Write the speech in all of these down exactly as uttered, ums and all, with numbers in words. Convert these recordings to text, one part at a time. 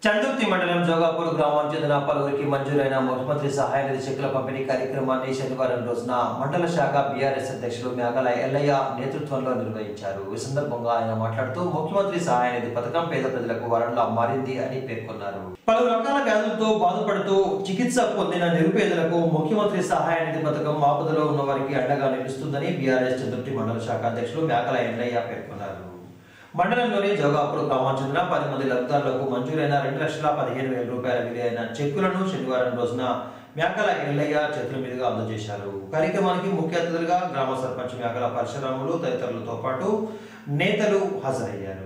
చందుర్తి మండలం జోగాపూర్ గ్రామం చెందిన పలువురికి మంజూరైన ముఖ్యమంత్రి సహాయ నిధి చెక్కుల పంపిణీ కార్యక్రమాన్ని శనివారం రోజున మండల శాఖ బీఆర్ఎస్ అధ్యక్షులు మేఘాల ఎల్లయ్య నేతృత్వంలో నిర్వహించారు. ఈ సందర్భంగా ఆయన మాట్లాడుతూ ముఖ్యమంత్రి సహాయ నిధి పథకం పేద ప్రజలకు వరంలా మారింది అని పేర్కొన్నారు. పలు రకాల వ్యాధులతో బాధపడుతూ చికిత్స పొందిన నిరుపేదలకు ముఖ్యమంత్రి సహాయ నిధి పథకం ఆపదలో ఉన్న వారికి అండగా నిలుస్తుందని బీఆర్ఎస్ చందుర్తి మండల శాఖ అధ్యక్షులు మేఘాల ఎల్లయ్య పేర్కొన్నారు. మండలంలోని జోగాపూర్ గ్రామం చెందిన పది మంది లబ్ధిదారులకు మంజూరైన రెండు లక్షల పదిహేను వేల రూపాయల విలువైన చెక్కులను శనివారం రోజున మేకల ఎల్లయ్య చేతుల మీదుగా అందజేశారు. కార్యక్రమానికి ముఖ్య అతిథులుగా గ్రామ సర్పంచ్ మేకల పరశురాములు తదితరులతో పాటు నేతలు హాజరయ్యారు.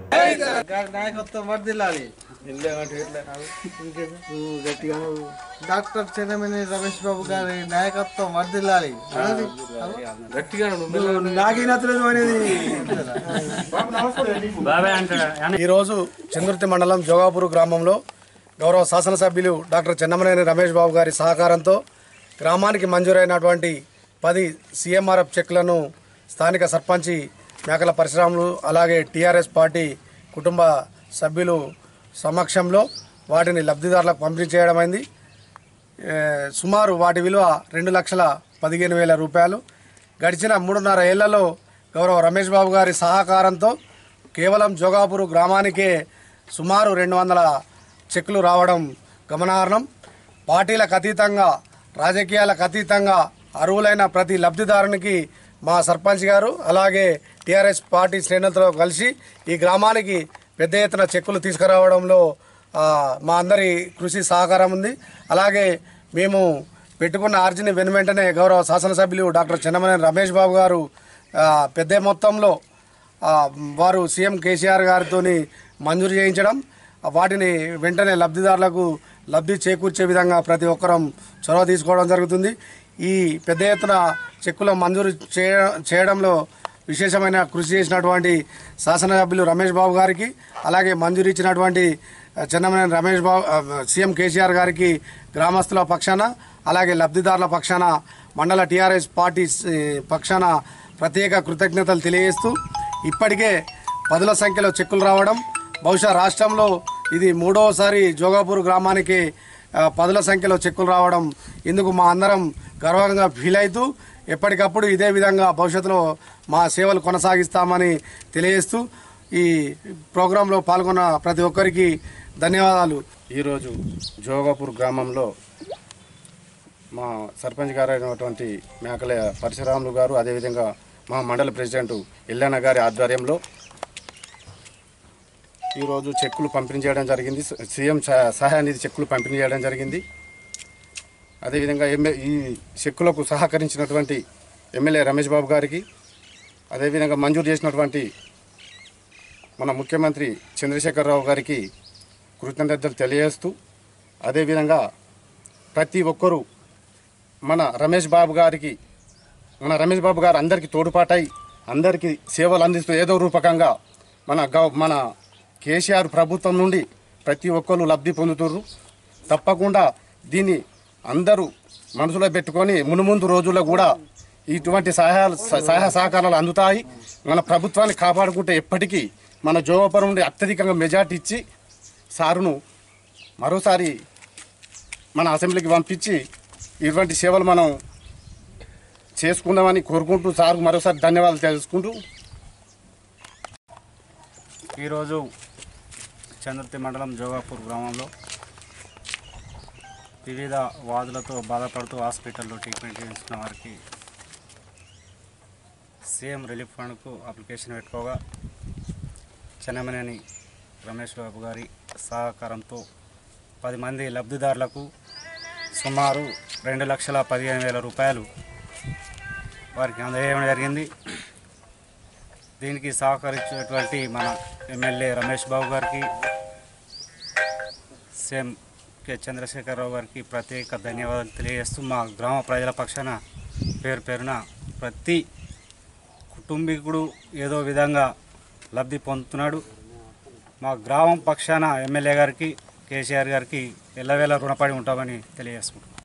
డాక్టర్ చెన్నమనేని రమేష్ బాబు గారి నాయకత్వం వర్ధిల్లాలి. ఈరోజు చంద్రుతి మండలం జోగాపూర్ గ్రామంలో గౌరవ శాసనసభ్యులు డాక్టర్ చెన్నమనేని రమేష్ బాబు గారి సహకారంతో గ్రామానికి మంజూరైనటువంటి పది సీఎంఆర్ఎఫ్ చెక్లను స్థానిక సర్పంచి మేకల పరశురాములు అలాగే టీఆర్ఎస్ పార్టీ కుటుంబ సభ్యులు సమక్షంలో వాటిని లబ్ధిదారులకు పంపిణీ చేయడమైంది. సుమారు వాటి విలువ రెండు లక్షల పదిహేను వేల రూపాయలు. గడిచిన మూడున్నర ఏళ్లలో గౌరవ రమేష్ బాబు గారి సహకారంతో కేవలం జోగాపూర్ గ్రామానికే సుమారు రెండు వందల చెక్కులు రావడం గమనార్హం. పార్టీలకు అతీతంగా రాజకీయాలకు అతీతంగా అర్హులైన ప్రతి లబ్ధిదారునికి మా సర్పంచ్ గారు అలాగే టీఆర్ఎస్ పార్టీ శ్రేణులతో కలిసి ఈ గ్రామానికి పెద్ద ఎత్తున చెక్కులు తీసుకురావడంలో మా అందరి కృషి సహకారం ఉంది. అలాగే మేము పెట్టుకున్న అర్జీని వెను వెంటనే గౌరవ శాసనసభ్యులు డాక్టర్ చెన్నమనేని రమేష్ బాబు గారు పెద్ద మొత్తంలో వారు సీఎం కేసీఆర్ గారితో మంజూరు చేయించడం, వాటిని వెంటనే లబ్ధిదారులకు లబ్ధి చేకూర్చే విధంగా ప్రతి ఒక్కరం చొరవ తీసుకోవడం జరుగుతుంది. ఈ పెద్ద ఎత్తున చెక్కుల మంజూరు చేయడంలో విశేషమైన కృషి చేసినటువంటి శాసనసభ్యులు రమేష్ బాబు గారికి అలాగే మంజూరు ఇచ్చినటువంటి చెన్నమనేని రమేష్ బాబు సీఎం కేసీఆర్ గారికి గ్రామస్తుల పక్షాన అలాగే లబ్ధిదారుల పక్షాన మండల టీఆర్ఎస్ పార్టీ పక్షాన ప్రత్యేక కృతజ్ఞతలు తెలియజేస్తూ ఇప్పటికే పదుల సంఖ్యలో చెక్కులు రావడం, బహుశా రాష్ట్రంలో ఇది మూడవసారి జోగాపూర్ గ్రామానికి పదుల సంఖ్యలో చెక్కులు రావడం ఇందుకు మా అందరం గర్వంగా ఫీల్ అవుతూ ఎప్పటికప్పుడు ఇదే విధంగా భవిష్యత్తులో మా సేవలు కొనసాగిస్తామని తెలియజేస్తూ ఈ ప్రోగ్రాంలో పాల్గొన్న ప్రతి ఒక్కరికి ధన్యవాదాలు. ఈరోజు జోగాపూర్ గ్రామంలో మా సర్పంచ్ గారు అయినటువంటి మేకల పరశురాములు గారు అదేవిధంగా మా మండల ప్రెసిడెంట్ ఎల్లన్న గారి ఆధ్వర్యంలో ఈరోజు చెక్కులు పంపిణీ చేయడం జరిగింది. సీఎం సహాయ నిధి చెక్కులు పంపిణీ చేయడం జరిగింది. అదేవిధంగా ఎంఏ ఈ చెక్కులకు సహకరించినటువంటి ఎమ్మెల్యే రమేష్ బాబు గారికి అదేవిధంగా మంజూరు చేసినటువంటి మన ముఖ్యమంత్రి చంద్రశేఖరరావు గారికి కృతజ్ఞతలు తెలియజేస్తూ అదేవిధంగా ప్రతి ఒక్కరూ మన రమేష్ బాబు గారికి మన రమేష్ బాబు గారు అందరికీ తోడ్పాటై అందరికీ సేవలు అందిస్తూ ఏదో రూపకంగా మన గవ మన కేసీఆర్ ప్రభుత్వం నుండి ప్రతి ఒక్కరు లబ్ధి పొందుతున్నారు. తప్పకుండా దీన్ని అందరూ మనసులో పెట్టుకొని మునుముందు రోజుల్లో కూడా ఇటువంటి సహాయాలు సహాయ సహకారాలు అందుతాయి. మన ప్రభుత్వాన్ని కాపాడుకుంటే ఎప్పటికీ మన జోగాపురం నుండి అత్యధికంగా మెజార్టీ ఇచ్చి సారును మరోసారి మన అసెంబ్లీకి పంపించి ఇటువంటి సేవలు మనం చేసుకుందామని కోరుకుంటూ సార్కు మరోసారి ధన్యవాదాలు తెలుసుకుంటూ ఈరోజు చంద్రుతి మండలం జోగాపూర్ గ్రామంలో వివిధ వ్యాధులతో బాధపడుతూ హాస్పిటల్లో ట్రీట్మెంట్ చేయించుకున్న వారికి సీఎం రిలీఫ్ ఫండ్కు అప్లికేషన్ పెట్టుకోగా చెన్నమనేని రమేష్ బాబు గారి సహకారంతో పది మంది లబ్ధిదారులకు సుమారు రెండు లక్షల పదిహేను వేల రూపాయలు వారికి అందజేయడం జరిగింది. దీనికి సహకరించినటువంటి మన ఎమ్మెల్యే రమేష్ బాబు గారికి సీఎం కె చంద్రశేఖరరావు గారికి ప్రత్యేక ధన్యవాదాలు తెలియజేస్తూ మా గ్రామ ప్రజల పక్షాన పేరు పేరున ప్రతి కుటుంబీకుడు ఏదో విధంగా లబ్ధి పొందుతున్నాడు. మా గ్రామం పక్షాన ఎమ్మెల్యే గారికి కేసీఆర్ గారికి ఎల్లవేళ రుణపడి ఉంటామని తెలియజేసుకుంటున్నాం.